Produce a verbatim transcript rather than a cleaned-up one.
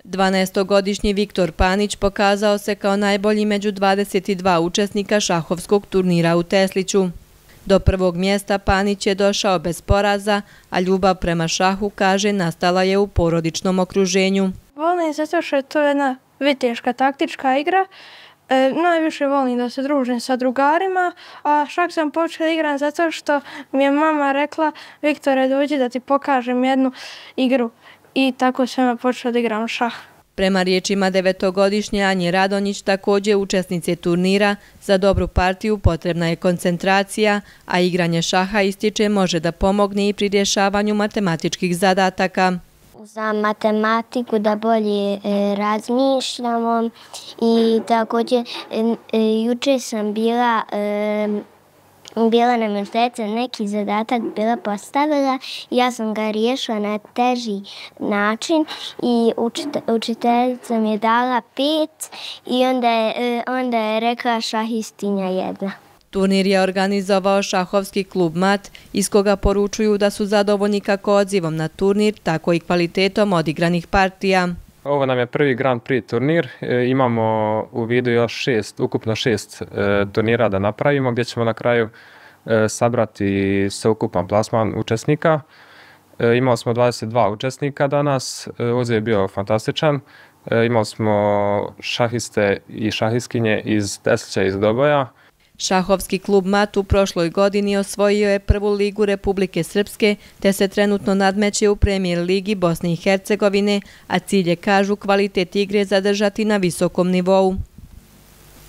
dvanaestogodišnji Viktor Panić pokazao se kao najbolji među dvadeset dva učesnika šahovskog turnira u Tesliću. Do prvog mjesta Panić je došao bez poraza, a ljubav prema šahu, kaže, nastala je u porodičnom okruženju. Volim zato što je to jedna viteška taktička igra. E, najviše volim da se družim sa drugarima, a šah sam počela igram zato što mi je mama rekla: Viktore, dođi da ti pokažem jednu igru. I tako sam počela da igram šah. Prema riječima devetogodišnje Anje Radonjić, također učesnice turnira, za dobru partiju potrebna je koncentracija, a igranje šaha, ističe, može da pomogne i pri rješavanju matematičkih zadataka. Za matematiku da bolje e, razmišljamo i također e, e, juče sam bila e, bila nam je učiteljica neki zadatak bila postavila i ja sam ga riješila na teži način i učiteljica mi je dala pet i onda je, e, onda je rekla šahistinja jedna. Turnir je organizovao šahovski klub Mat, iz koga poručuju da su zadovoljni kako odzivom na turnir, tako i kvalitetom odigranih partija. Ovo nam je prvi Grand Prix turnir. E, imamo u vidu još šest, ukupno šest e, turnira da napravimo, gdje ćemo na kraju e, sabrati sveukupan plasman učesnika. E, imali smo dvadeset dva učesnika danas, e, odziv je bio fantastičan. E, imali smo šahiste i šahiskinje iz Teslića i iz Doboja. Šahovski klub Mat u prošloj godini osvojio je prvu ligu Republike Srpske, te se trenutno nadmeće u Premijer ligi Bosne i Hercegovine, a cilj je, kažu, kvalitet igre zadržati na visokom nivou.